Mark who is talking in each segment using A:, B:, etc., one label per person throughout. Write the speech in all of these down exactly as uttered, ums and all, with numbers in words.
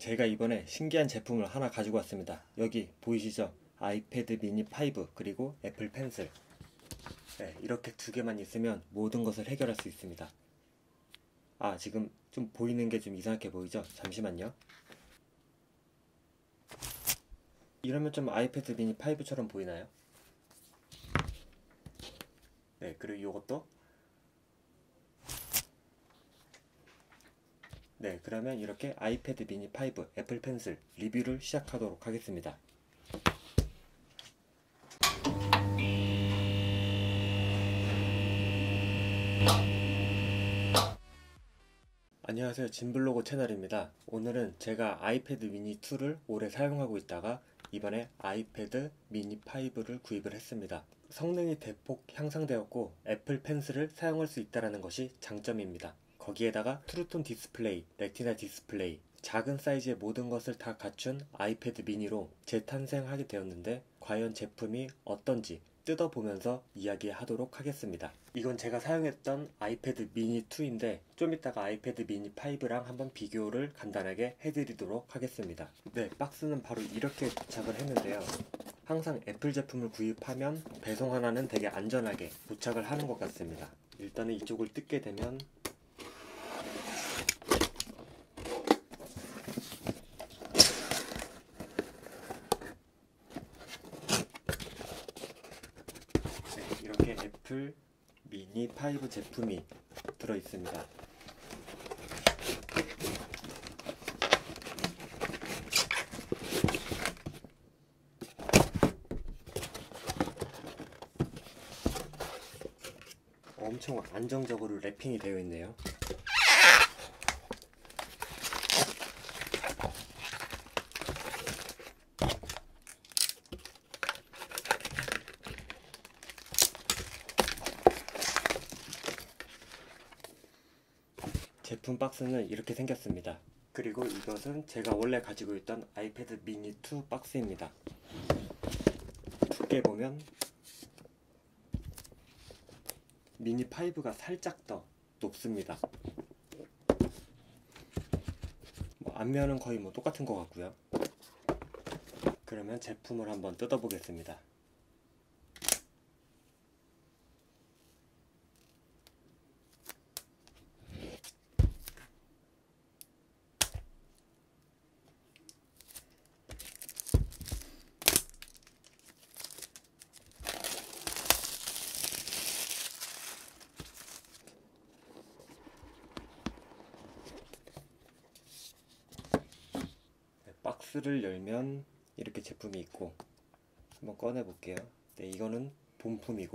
A: 제가 이번에 신기한 제품을 하나 가지고 왔습니다. 여기 보이시죠? 아이패드 미니 파이브 그리고 애플 펜슬. 네, 이렇게 두 개만 있으면 모든 것을 해결할 수 있습니다. 아, 지금 좀 보이는 게 좀 이상하게 보이죠? 잠시만요. 이러면 좀 아이패드 미니 파이브처럼 보이나요? 네, 그리고 이것도 네, 그러면 이렇게 아이패드 미니 파이브 애플 펜슬 리뷰를 시작하도록 하겠습니다. 안녕하세요, 진블로그 채널입니다. 오늘은 제가 아이패드 미니 투를 오래 사용하고 있다가 이번에 아이패드 미니 파이브를 구입을 했습니다. 성능이 대폭 향상되었고 애플 펜슬을 사용할 수 있다는 것이 장점입니다. 거기에다가 트루톤 디스플레이, 레티나 디스플레이, 작은 사이즈의 모든 것을 다 갖춘 아이패드 미니로 재탄생하게 되었는데 과연 제품이 어떤지 뜯어보면서 이야기하도록 하겠습니다. 이건 제가 사용했던 아이패드 미니 투인데 좀 이따가 아이패드 미니 파이브랑 한번 비교를 간단하게 해드리도록 하겠습니다. 네, 박스는 바로 이렇게 도착을 했는데요. 항상 애플 제품을 구입하면 배송 하나는 되게 안전하게 도착을 하는 것 같습니다. 일단은 이쪽을 뜯게 되면 이렇게 애플 미니 파이브 제품이 들어있습니다. 엄청 안정적으로 랩핑이 되어 있네요. 제품 박스는 이렇게 생겼습니다. 그리고 이것은 제가 원래 가지고 있던 아이패드 미니 투 박스입니다. 두께 보면 미니 파이브가 살짝 더 높습니다. 뭐 앞면은 거의 뭐 똑같은 것 같고요. 그러면 제품을 한번 뜯어보겠습니다. 박스를 열면 이렇게 제품이 있고 한번 꺼내 볼게요. 네, 이거는 본품이고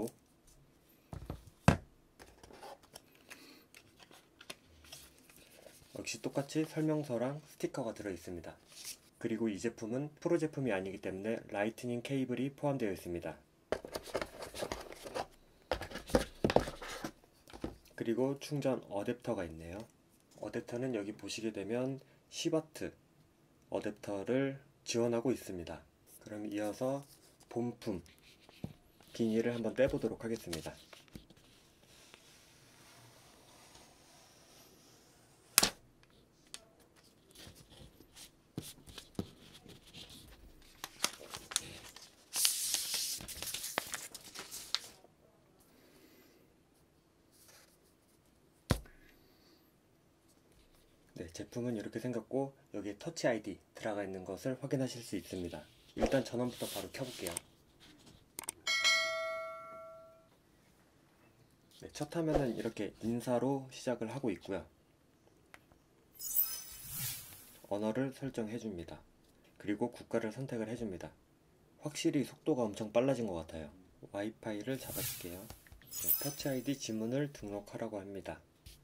A: 역시 똑같이 설명서랑 스티커가 들어 있습니다. 그리고 이 제품은 프로 제품이 아니기 때문에 라이트닝 케이블이 포함되어 있습니다. 그리고 충전 어댑터가 있네요. 어댑터는 여기 보시게 되면 십 와트 어댑터를 지원하고 있습니다. 그럼 이어서 본품 비닐을 한번 떼보도록 하겠습니다. 네, 제품은 이렇게 생겼고 여기에 터치 아이디 들어가 있는 것을 확인하실 수 있습니다. 일단 전원부터 바로 켜볼게요. 네, 첫 화면은 이렇게 인사로 시작을 하고 있고요. 언어를 설정해줍니다. 그리고 국가를 선택을 해줍니다. 확실히 속도가 엄청 빨라진 것 같아요. 와이파이를 잡아줄게요. 네, 터치 아이디 지문을 등록하라고 합니다.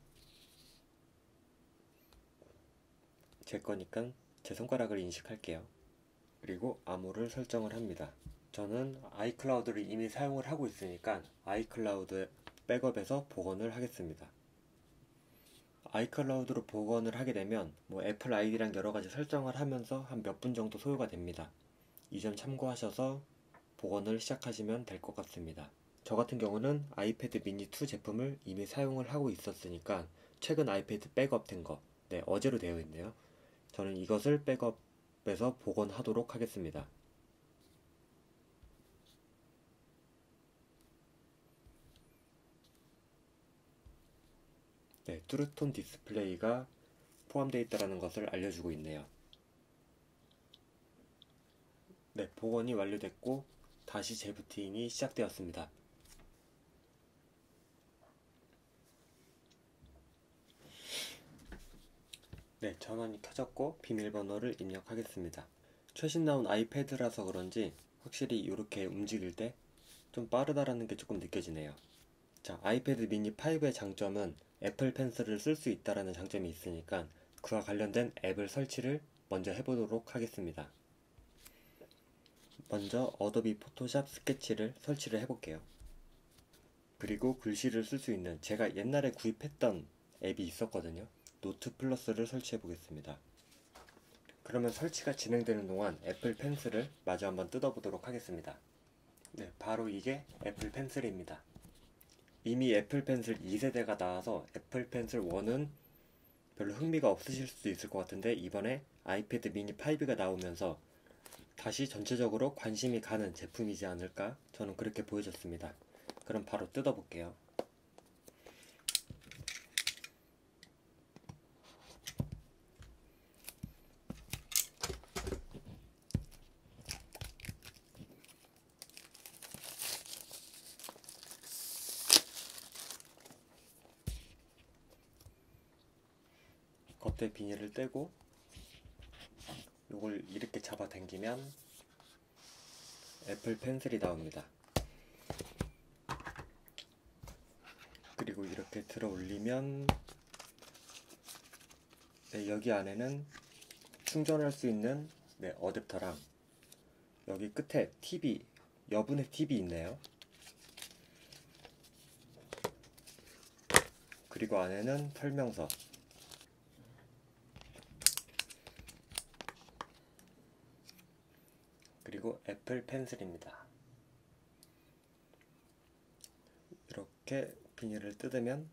A: 제 거니까 제 손가락을 인식할게요. 그리고 암호를 설정을 합니다. 저는 아이클라우드를 이미 사용을 하고 있으니까 아이클라우드 백업에서 복원을 하겠습니다. 아이클라우드로 복원을 하게 되면 뭐 애플 아이디랑 여러가지 설정을 하면서 한 몇 분 정도 소요가 됩니다. 이 점 참고하셔서 복원을 시작하시면 될 것 같습니다. 저 같은 경우는 아이패드 미니 투 제품을 이미 사용을 하고 있었으니까 최근 아이패드 백업 된 거, 네, 어제로 되어 있네요. 저는 이것을 백업해서 복원하도록 하겠습니다. 네, 트루톤 디스플레이가 포함되어 있다는 것을 알려주고 있네요. 네, 복원이 완료됐고 다시 재부팅이 시작되었습니다. 네, 전원이 켜졌고 비밀번호를 입력하겠습니다. 최신 나온 아이패드라서 그런지 확실히 이렇게 움직일 때 좀 빠르다라는 게 조금 느껴지네요. 자, 아이패드 미니 파이브의 장점은 애플 펜슬을 쓸 수 있다라는 장점이 있으니까 그와 관련된 앱을 설치를 먼저 해보도록 하겠습니다. 먼저 어도비 포토샵 스케치를 설치를 해볼게요. 그리고 글씨를 쓸 수 있는 제가 옛날에 구입했던 앱이 있었거든요. 노트 플러스를 설치해 보겠습니다. 그러면 설치가 진행되는 동안 애플 펜슬을 마저 한번 뜯어보도록 하겠습니다. 네, 바로 이게 애플 펜슬입니다. 이미 애플 펜슬 이 세대가 나와서 애플 펜슬 일은 별로 흥미가 없으실 수도 있을 것 같은데 이번에 아이패드 미니 파이브가 나오면서 다시 전체적으로 관심이 가는 제품이지 않을까 저는 그렇게 보여졌습니다. 그럼 바로 뜯어볼게요. 겉에 비닐을 떼고 이걸 이렇게 잡아 당기면 애플 펜슬이 나옵니다. 그리고 이렇게 들어 올리면 네, 여기 안에는 충전할 수 있는 네, 어댑터랑 여기 끝에 티비, 여분의 티비 있네요. 그리고 안에는 설명서, 그리고 애플 펜슬입니다. 이렇게 비닐을 뜯으면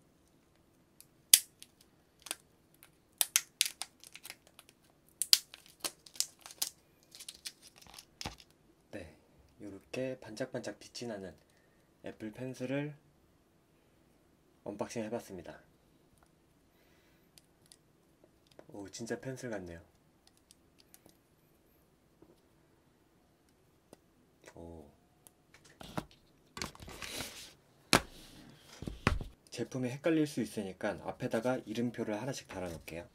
A: 네, 이렇게 반짝반짝 빛이 나는 애플 펜슬을 언박싱 해봤습니다. 오, 진짜 펜슬 같네요. 오. 제품이 헷갈릴 수 있으니까 앞에다가 이름표를 하나씩 달아 놓을게요.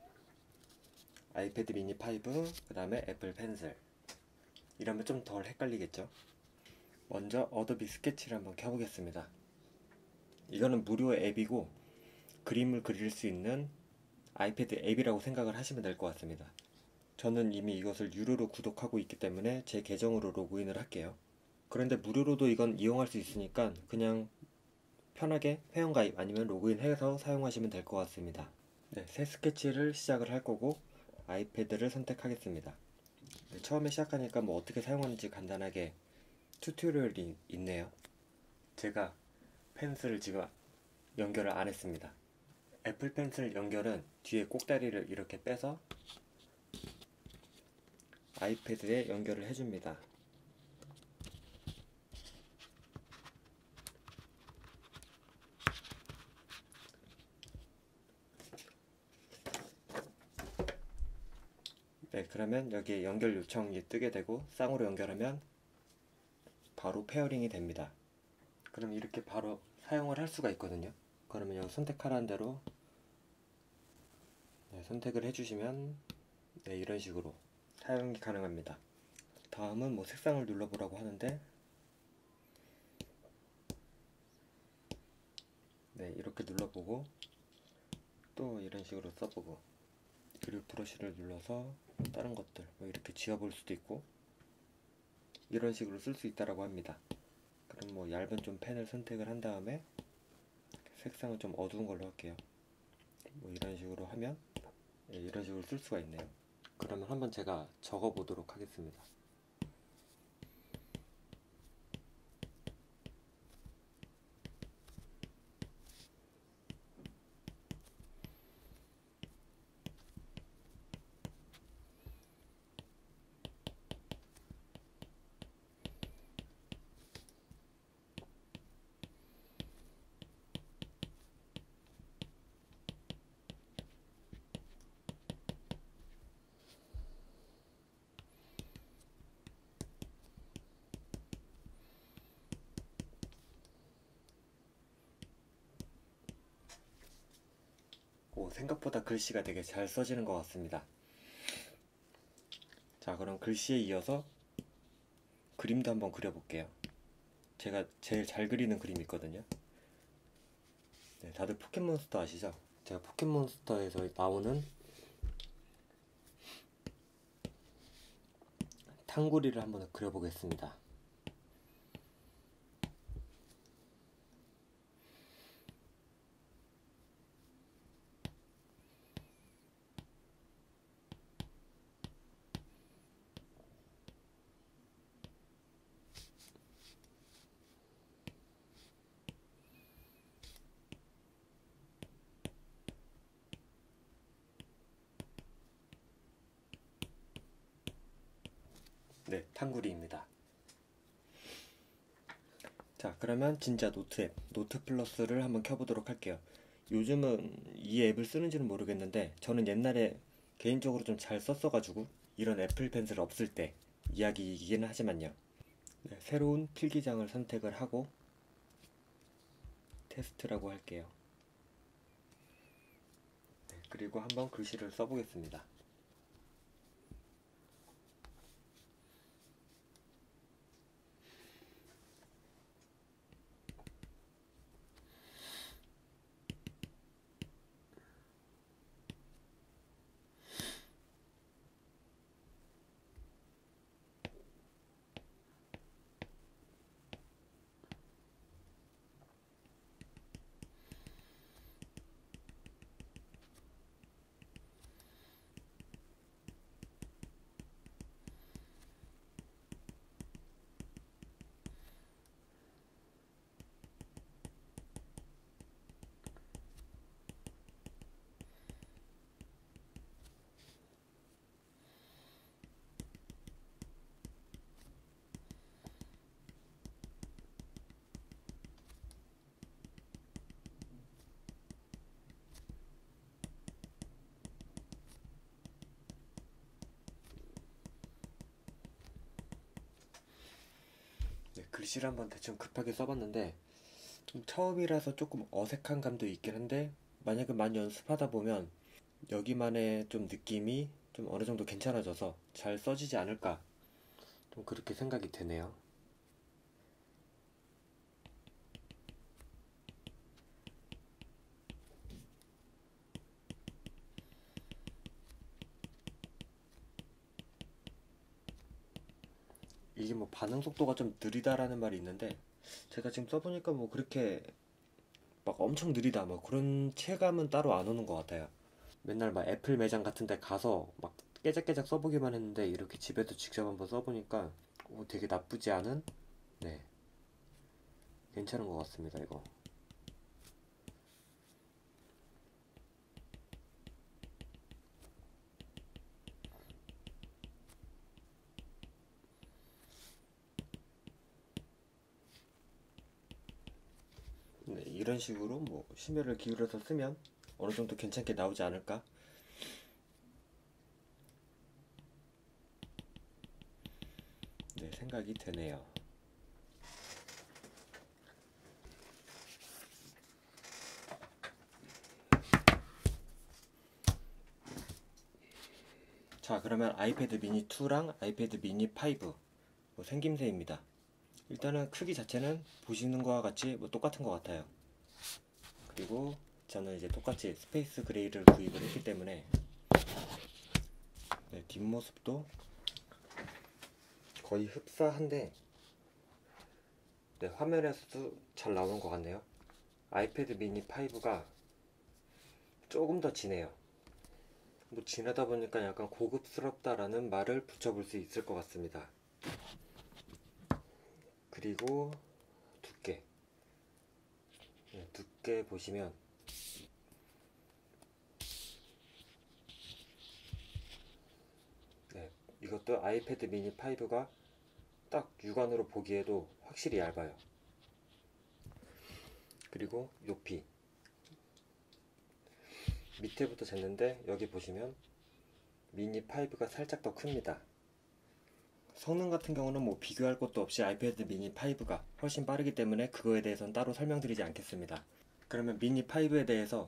A: 아이패드 미니 파이브, 그 다음에 애플 펜슬. 이러면 좀 덜 헷갈리겠죠? 먼저 어도비 스케치를 한번 켜보겠습니다. 이거는 무료 앱이고 그림을 그릴 수 있는 아이패드 앱이라고 생각을 하시면 될 것 같습니다. 저는 이미 이것을 유료로 구독하고 있기 때문에 제 계정으로 로그인을 할게요. 그런데 무료로도 이건 이용할 수 있으니까 그냥 편하게 회원가입 아니면 로그인해서 사용하시면 될 것 같습니다. 네, 새 스케치를 시작을 할 거고 아이패드를 선택하겠습니다. 네, 처음에 시작하니까 뭐 어떻게 사용하는지 간단하게 튜토리얼이 있네요. 제가 펜슬을 지금 연결을 안 했습니다. 애플 펜슬 연결은 뒤에 꼭다리를 이렇게 빼서 아이패드에 연결을 해줍니다. 네, 그러면 여기에 연결 요청이 뜨게 되고 쌍으로 연결하면 바로 페어링이 됩니다. 그럼 이렇게 바로 사용을 할 수가 있거든요. 그러면 여기 선택하라는 대로 네, 선택을 해주시면 네, 이런 식으로 사용이 가능합니다. 다음은 뭐 색상을 눌러보라고 하는데 네, 이렇게 눌러보고 또 이런 식으로 써보고 그리고 브러쉬를 눌러서 다른 것들 뭐 이렇게 지워볼 수도 있고 이런 식으로 쓸 수 있다라고 합니다. 그럼 뭐 얇은 좀 펜을 선택을 한 다음에 색상을 좀 어두운 걸로 할게요. 뭐 이런 식으로 하면 네, 이런 식으로 쓸 수가 있네요. 그러면 한번 제가 적어 보도록 하겠습니다. 오, 생각보다 글씨가 되게 잘 써지는 것 같습니다. 자, 그럼 글씨에 이어서 그림도 한번 그려볼게요. 제가 제일 잘 그리는 그림이 있거든요. 네, 다들 포켓몬스터 아시죠? 제가 포켓몬스터에서 나오는 탕구리를 한번 그려보겠습니다. 네, 탕구리입니다. 자, 그러면 진짜 노트 앱, 노트 플러스를 한번 켜보도록 할게요. 요즘은 이 앱을 쓰는지는 모르겠는데 저는 옛날에 개인적으로 좀 잘 썼어가지고 이런 애플 펜슬 없을 때 이야기이기는 하지만요. 네, 새로운 필기장을 선택을 하고 테스트라고 할게요. 네, 그리고 한번 글씨를 써보겠습니다. 네, 글씨를 한번 대충 급하게 써봤는데 좀 처음이라서 조금 어색한 감도 있긴 한데 만약에 많이 연습하다 보면 여기만의 좀 느낌이 좀 어느 정도 괜찮아져서 잘 써지지 않을까 좀 그렇게 생각이 되네요. 이게 뭐 반응 속도가 좀 느리다라는 말이 있는데 제가 지금 써보니까 뭐 그렇게 막 엄청 느리다 뭐 그런 체감은 따로 안 오는 것 같아요. 맨날 막 애플 매장 같은 데 가서 막 깨작깨작 써보기만 했는데 이렇게 집에도 직접 한번 써보니까 오, 되게 나쁘지 않은 네 괜찮은 것 같습니다 이거. 네, 이런 식으로 뭐 심혈을 기울여서 쓰면 어느 정도 괜찮게 나오지 않을까 네 생각이 드네요. 자, 그러면 아이패드 미니 투랑 아이패드 미니 파이브 뭐 생김새입니다. 일단은 크기 자체는 보시는 거와 같이 뭐 똑같은 것 같아요. 그리고 저는 이제 똑같이 스페이스 그레이를 구입을 했기 때문에 네, 뒷모습도 거의 흡사한데 네, 화면에서도 잘 나오는 것 같네요. 아이패드 미니 파이브가 조금 더 진해요. 뭐 진하다 보니까 약간 고급스럽다라는 말을 붙여볼 수 있을 것 같습니다. 그리고 두께 네, 두께 보시면 네, 이것도 아이패드 미니 파이브가 딱 육안으로 보기에도 확실히 얇아요. 그리고 높이 밑에부터 쟀는데 여기 보시면 미니 파이브가 살짝 더 큽니다. 성능 같은 경우는 뭐 비교할 것도 없이 아이패드 미니 파이브가 훨씬 빠르기 때문에 그거에 대해서는 따로 설명드리지 않겠습니다. 그러면 미니 파이브에 대해서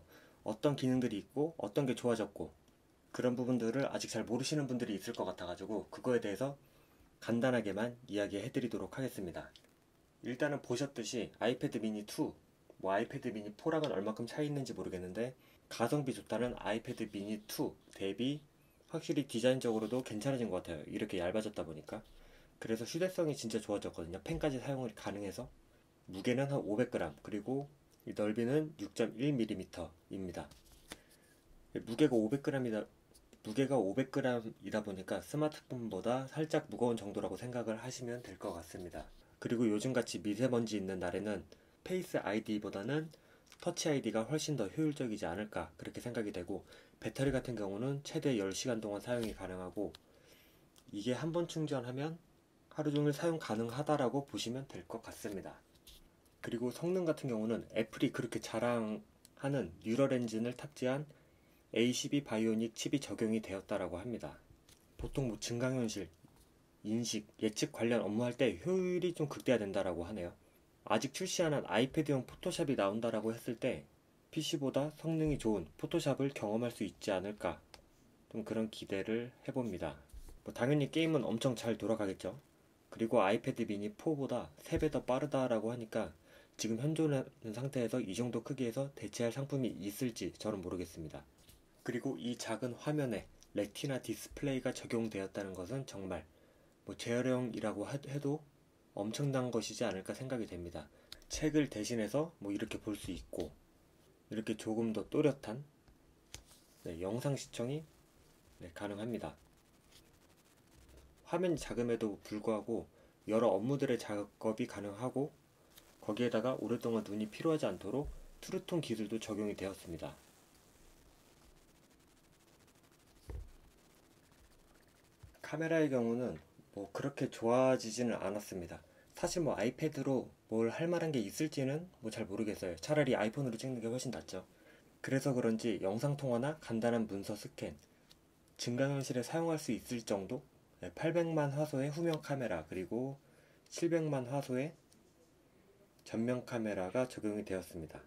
A: 어떤 기능들이 있고 어떤 게 좋아졌고 그런 부분들을 아직 잘 모르시는 분들이 있을 것 같아가지고 그거에 대해서 간단하게만 이야기해 드리도록 하겠습니다. 일단은 보셨듯이 아이패드 미니 투, 뭐 아이패드 미니 포랑은 얼마큼 차이 있는지 모르겠는데 가성비 좋다는 아이패드 미니 투 대비 확실히 디자인적으로도 괜찮아진 것 같아요. 이렇게 얇아졌다 보니까. 그래서 휴대성이 진짜 좋아졌거든요. 펜까지 사용이 가능해서. 무게는 한 오백 그램, 그리고 이 넓이는 육 점 일 밀리미터입니다. 무게가 오백 그램이다, 무게가 오백 그램이다 보니까 스마트폰보다 살짝 무거운 정도라고 생각을 하시면 될 것 같습니다. 그리고 요즘같이 미세먼지 있는 날에는 페이스 아이디보다는 터치 아이디가 훨씬 더 효율적이지 않을까 그렇게 생각이 되고, 배터리 같은 경우는 최대 열 시간 동안 사용이 가능하고, 이게 한 번 충전하면 하루 종일 사용 가능하다라고 보시면 될 것 같습니다. 그리고 성능 같은 경우는 애플이 그렇게 자랑하는 뉴럴 엔진을 탑재한 에이 십이 바이오닉 칩이 적용이 되었다라고 합니다. 보통 뭐 증강현실, 인식, 예측 관련 업무할 때 효율이 좀 극대화된다라고 하네요. 아직 출시 안 한 아이패드용 포토샵이 나온다라고 했을 때 피씨보다 성능이 좋은 포토샵을 경험할 수 있지 않을까, 좀 그런 기대를 해봅니다. 뭐 당연히 게임은 엄청 잘 돌아가겠죠. 그리고 아이패드 미니 포보다 세 배 더 빠르다라고 하니까 지금 현존하는 상태에서 이 정도 크기에서 대체할 상품이 있을지 저는 모르겠습니다. 그리고 이 작은 화면에 레티나 디스플레이가 적용되었다는 것은 정말 뭐 재활용이라고 해도 엄청난 것이지 않을까 생각이 됩니다. 책을 대신해서 뭐 이렇게 볼 수 있고, 이렇게 조금 더 또렷한 네, 영상 시청이 네, 가능합니다. 화면이 작음에도 불구하고 여러 업무들의 작업이 가능하고, 거기에다가 오랫동안 눈이 피로하지 않도록 트루톤 기술도 적용이 되었습니다. 카메라의 경우는 뭐 그렇게 좋아지지는 않았습니다. 사실 뭐 아이패드로 뭘 할 만한 게 있을지는 뭐 잘 모르겠어요. 차라리 아이폰으로 찍는 게 훨씬 낫죠. 그래서 그런지 영상통화나 간단한 문서 스캔, 증강현실에 사용할 수 있을 정도, 팔백만 화소의 후면 카메라, 그리고 칠백만 화소의 전면 카메라가 적용이 되었습니다.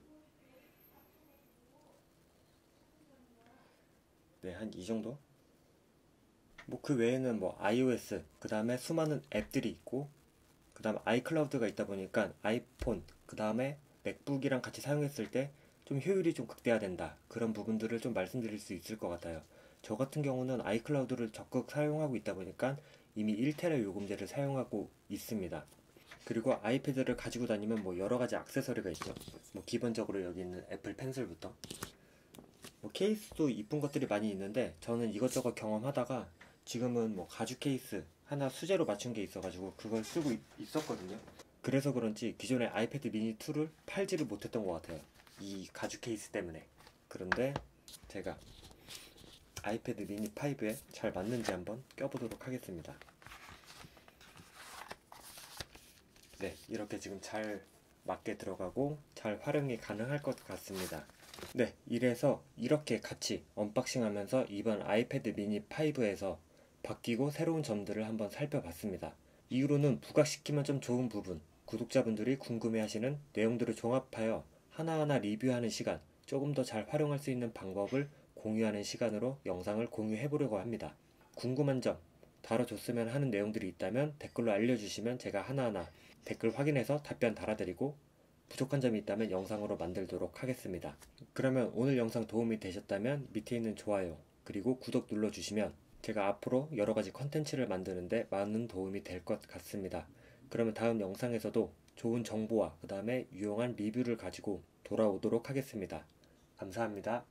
A: 네, 한 이 정도? 뭐 그 외에는 뭐 iOS, 그 다음에 수많은 앱들이 있고, 그 다음 아이클라우드가 있다 보니까 아이폰, 그 다음에 맥북이랑 같이 사용했을 때 좀 효율이 좀 극대화된다, 그런 부분들을 좀 말씀드릴 수 있을 것 같아요. 저 같은 경우는 아이클라우드를 적극 사용하고 있다 보니까 이미 일 테라 요금제를 사용하고 있습니다. 그리고 아이패드를 가지고 다니면 뭐 여러가지 액세서리가 있죠. 뭐 기본적으로 여기 있는 애플 펜슬부터 뭐 케이스도 이쁜 것들이 많이 있는데, 저는 이것저것 경험하다가 지금은 뭐 가죽 케이스 하나 수제로 맞춘 게 있어가지고 그걸 쓰고 있, 있었거든요. 그래서 그런지 기존의 아이패드 미니 투를 팔지를 못했던 것 같아요, 이 가죽 케이스 때문에. 그런데 제가 아이패드 미니 파이브에 잘 맞는지 한번 껴보도록 하겠습니다. 네, 이렇게 지금 잘 맞게 들어가고 잘 활용이 가능할 것 같습니다. 네, 이래서 이렇게 같이 언박싱 하면서 이번 아이패드 미니 파이브에서 바뀌고 새로운 점들을 한번 살펴봤습니다. 이후로는 부각시키면 좀 좋은 부분, 구독자분들이 궁금해하시는 내용들을 종합하여 하나하나 리뷰하는 시간, 조금 더 잘 활용할 수 있는 방법을 공유하는 시간으로 영상을 공유해보려고 합니다. 궁금한 점, 다뤄줬으면 하는 내용들이 있다면 댓글로 알려주시면 제가 하나하나 댓글 확인해서 답변 달아드리고, 부족한 점이 있다면 영상으로 만들도록 하겠습니다. 그러면 오늘 영상 도움이 되셨다면 밑에 있는 좋아요 그리고 구독 눌러주시면 제가 앞으로 여러가지 컨텐츠를 만드는데 많은 도움이 될 것 같습니다. 그러면 다음 영상에서도 좋은 정보와 그 다음에 유용한 리뷰를 가지고 돌아오도록 하겠습니다. 감사합니다.